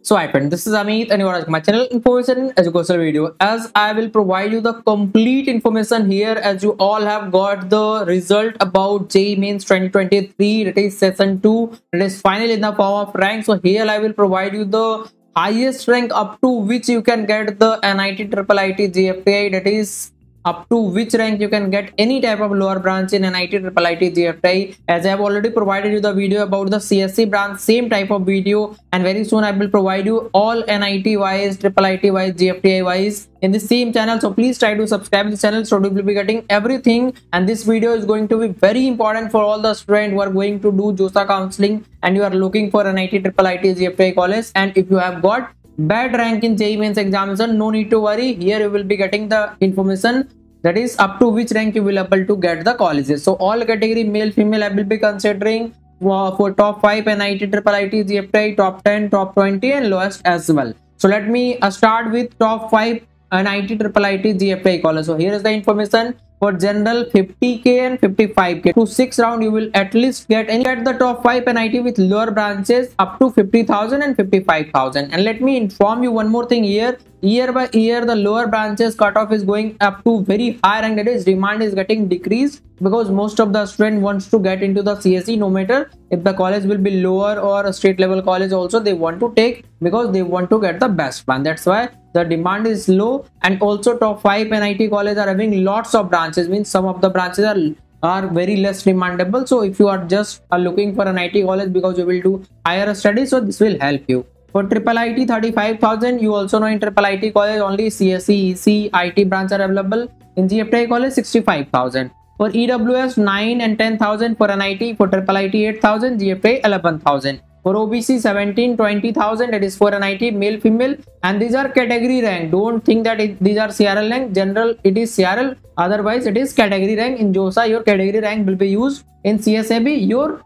So hi friend, this is Amit and you are watching my channel Information in Educational Video. As I will provide you the complete information here, as you all have got the result about JEE Mains 2023, that is session 2, that is final in the form of rank. So here I will provide you the highest rank up to which you can get the NIT IIIT GFTI, that is up to which rank you can get any type of lower branch in NIT IIIT GFTI. As I have already provided you the video about the CSC branch, same type of video, and very soon I will provide you all NIT wise, IIIT wise, GFTI wise in the same channel. So please try to subscribe the channel so you will be getting everything. And this video is going to be very important for all the students who are going to do Josaa counseling and you are looking for NIT IIIT GFTI college. And if you have got bad rank in JEE Mains examination, no need to worry. Here you will be getting the information that is up to which rank you will able to get the colleges. So all category male female I will be considering for top 5 NIT IIIT GFTI, top 10, top 20 and lowest as well. So let me start with top 5 NIT IIIT GFTI college. So here is the information. For general 50k and 55k to 6 round you will at least get the top 5 NIT with lower branches up to 50,000 and 55,000. And let me inform you one more thing here. Year by year the lower branches cutoff is going up to very high rank, that is demand is getting decreased because most of the student wants to get into the CSE, no matter if the college will be lower or a state level college also they want to take because they want to get the best plan. That's why the demand is low. And also top 5 NIT colleges are having lots of branches, means some of the branches are very less demandable. So if you are just looking for an IT college because you will do higher studies, so this will help you. For IIIT 35,000, you also know in IIIT college only CSE, EC, IT branch are available. In GFTI college 65,000. For EWS 9 and 10,000 for NIT. For IIIT 8,000, GFTI 11,000. For OBC 17, 20,000, that is for NIT male female, and these are category rank. Don't think that these are CRL rank. General it is CRL, otherwise it is category rank. In Josaa your category rank will be used. In CSAB your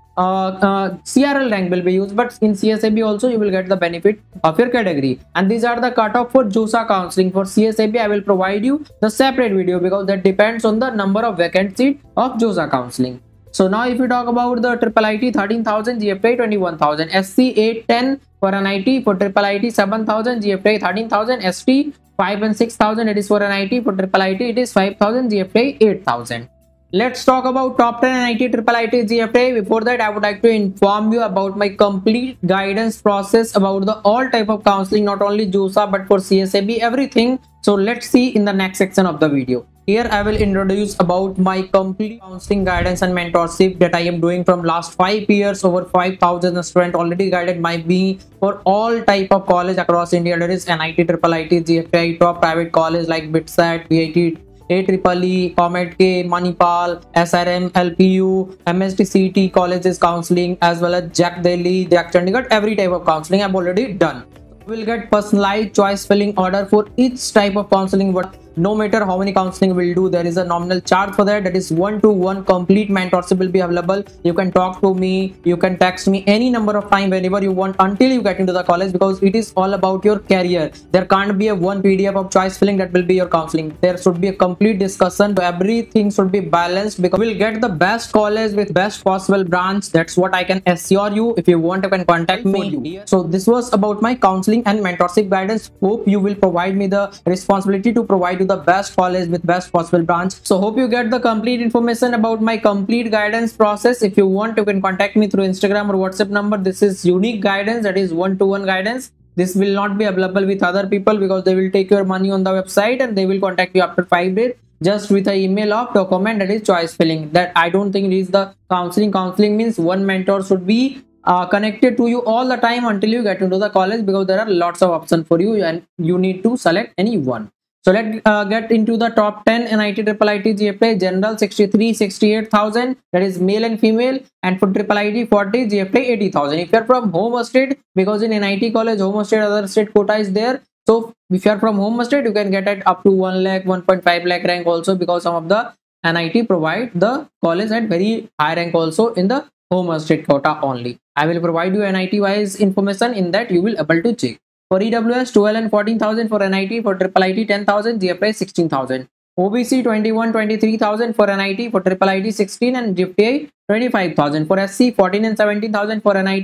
CRL rank will be used, but in CSAB also you will get the benefit of your category. And these are the cutoff for Josaa counseling. For CSAB I will provide you the separate video because that depends on the number of vacant seat of Josaa counseling. So now if you talk about the IIIT 13,000, GFTI 21,000, SC 810 for NIT, for IIIT 7,000, GFTI 13,000, ST 5 and 6,000, it is for NIT, for IIIT it is 5,000, GFTI 8,000. Let's talk about top 10 NIT IIIT GFTI. Before that, I would like to inform you about my complete guidance process about the all type of counseling, not only Josaa but for CSAB, everything. So let's see in the next section of the video. Here I will introduce about my complete counseling guidance and mentorship that I am doing from last 5 years. Over 5,000 students already guided by me for all type of college across India. There is NIT IIIT GFTI, top private college like BITSAT, VIT, AEEE, COMEDK, Manipal, SRM, LPU, MST colleges counseling, as well as Jack Delhi, Jack Chandigarh, every type of counseling I've already done. You will get personalized choice filling order for each type of counseling, but no matter how many counseling will do, there is a nominal charge for that. That is 1-to-1 complete mentorship will be available. You can talk to me, you can text me any number of time whenever you want until you get into the college, because it is all about your career. There can't be a one PDF of choice filling that will be your counseling. There should be a complete discussion. So everything should be balanced because we'll get the best college with best possible branch. That's what I can assure you. If you want, you can contact me. So this was about my counseling and mentorship guidance. Hope you will provide me the responsibility to provide the best college with best possible branch. So hope you get the complete information about my complete guidance process. If you want, you can contact me through Instagram or WhatsApp number. This is unique guidance, that is 1-to-1 guidance. This will not be available with other people because they will take your money on the website and they will contact you after 5 days just with an email of document, that is choice filling. That I don't think it is the counseling. Counseling means one mentor should be connected to you all the time until you get into the college, because there are lots of options for you and you need to select any one. So let's get into the top 10 NIT IIIT GFTI. General 63, 68,000, that is male and female, and for IIIT 40, GFTI 80,000. If you are from home state, because in NIT college home state other state quota is there, so if you are from home state you can get it up to 1 lakh, 1.5 lakh rank also, because some of the NIT provide the college at very high rank also in the home state quota only. I will provide you NIT wise information in that you will able to check. For EWS 12 and 14,000 for NIT, for IIIT 10,000, GFTI 16,000. OBC 21, 23,000 for NIT, for IIIT 16 and GFTI 25,000. For SC 14 and 17,000 for NIT,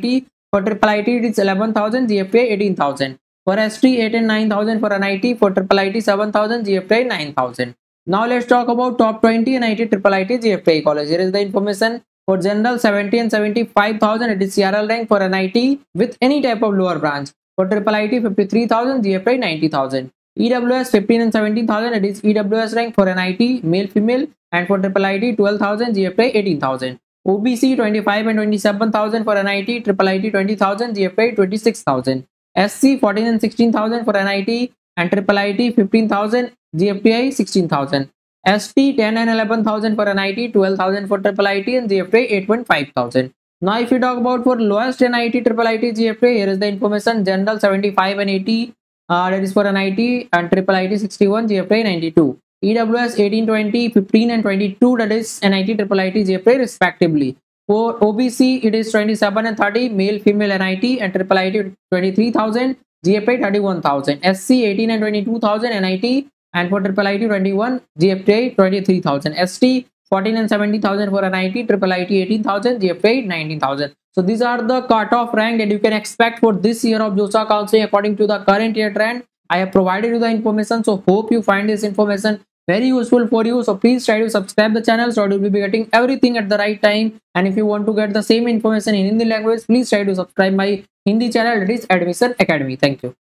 For triple IT, it is 11,000, GFTI 18,000. For ST, 8 and 9,000. For NIT, for triple IT, 7,000, GFTI 9,000. Now let's talk about top 20 NIT triple IT GFTI college. Here is the information. For general, 70 and 75,000. It is CRL rank for NIT with any type of lower branch. For triple IT, 53,000, GFTI 90,000. EWS 15 and 17,000. It is EWS rank for NIT male female, and for triple IT 12,000, GFTI 18,000. OBC 25 and 27,000 for NIT, triple IT 20,000, GFTI 26,000. SC 14 and 16,000 for NIT and triple IT 15,000, GFTI 16,000. ST 10 and 11,000 for NIT, 12,000 for triple IT, and GFTI 8.5 thousand. Now if you talk about for lowest NIT triple IT GFTI, here is the information. General 75 and 80, that is for NIT, and triple IT 61, GFTI 92. EWS 18, 20, 15 and 22, that is NIT, triple IT, GFTI respectively. For OBC, it is 27 and 30, male, female NIT, and triple IT 23,000, GFTI 31,000. SC 18 and 22,000 NIT, and for triple IT 21, GFTI 23,000. ST 14 and 70,000 for NIT, triple IT 18,000, GFTI 19,000. So these are the cutoff rank that you can expect for this year of Josaa counseling according to the current year trend. I have provided you the information, so hope you find this information very useful for you. So please try to subscribe the channel so you will be getting everything at the right time. And if you want to get the same information in Hindi language, please try to subscribe my Hindi channel, that is Admission Academy. Thank you.